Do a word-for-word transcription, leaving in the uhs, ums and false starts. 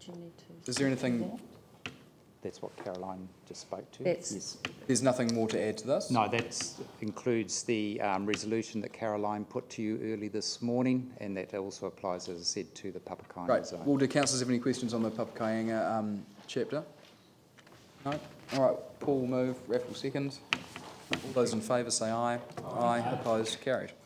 you need to? Is there anything? That? That's what Caroline just spoke to. That's, yes. There's nothing more to add to this? No, that includes the um, resolution that Caroline put to you early this morning, and that also applies, as I said, to the Papakainga Right. zone. Well, do councillors have any questions on the Papakainga um, chapter? No? All right, Paul move, Raffle second. All those in favour say aye. Aye. Aye. Opposed? Carried.